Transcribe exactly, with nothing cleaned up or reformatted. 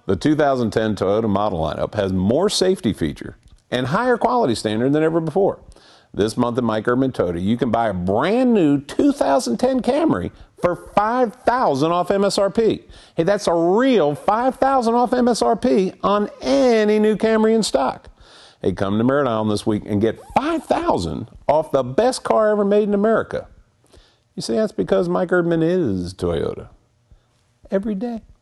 The two thousand ten Toyota model lineup has more safety feature and higher quality standard than ever before. This month at Mike Erdman Toyota, you can buy a brand new two thousand ten Camry for five thousand dollars off M S R P. Hey, that's a real five thousand dollars off M S R P on any new Camry in stock. Hey, come to Merritt Island this week and get five thousand dollars off the best car ever made in America. You see, that's because Mike Erdman is Toyota. Every day.